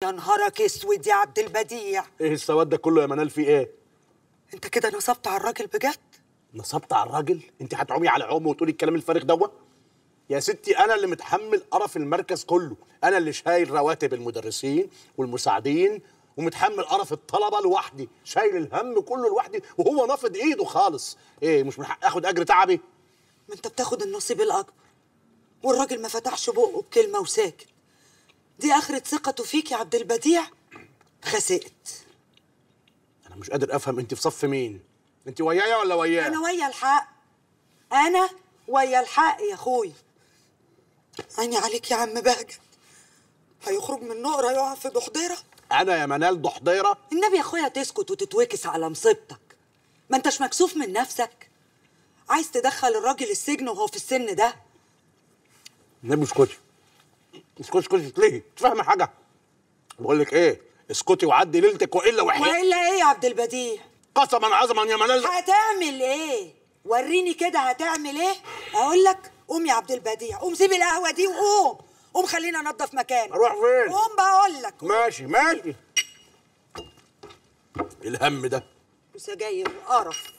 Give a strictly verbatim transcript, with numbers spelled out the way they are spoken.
ده نهارك اسود يا عبد البديع. ايه السواد ده كله يا منال؟ في ايه؟ انت كده نصبت على الراجل بجد؟ نصبت على الراجل؟ انت هتعومي على عومه وتقولي الكلام الفارغ دوت؟ يا ستي انا اللي متحمل قرف المركز كله، انا اللي شايل رواتب المدرسين والمساعدين ومتحمل قرف الطلبه لوحدي، شايل الهم كله لوحدي وهو نافض ايده خالص. ايه مش من حق اخد اجر تعبي؟ ما انت بتاخد النصيب الاكبر والراجل ما فتحش بقه بكلمه وساكت. دي اخرة ثقته فيك يا عبد البديع. خسئت. انا مش قادر افهم انت في صف مين؟ انت ويايا ولا وياه؟ انا ويا الحق، انا ويا الحق يا اخويا. عيني عليك يا عم بهجت، هيخرج من نقره يقع في ضحضيره. انا يا منال ضحضيره؟ النبي يا اخويا تسكت وتتوكس على مصيبتك. ما انتش مكسوف من نفسك؟ عايز تدخل الراجل السجن وهو في السن ده؟ النبي اسكتي اسكتي اسكتي ليه؟ مش فاهمه حاجه. بقول لك ايه، اسكتي وعدي ليلتك والا وحياتك. والا ايه يا عبد البديع؟ قسما عظما يا منال. هتعمل ايه؟ وريني كده هتعمل ايه؟ اقول لك قوم يا عبد البديع، قوم سيب القهوه دي وقوم قوم خلينا انضف مكانك. اروح فين؟ قوم بقول لك. ماشي ماشي. الهم ده وسجاير وقرف.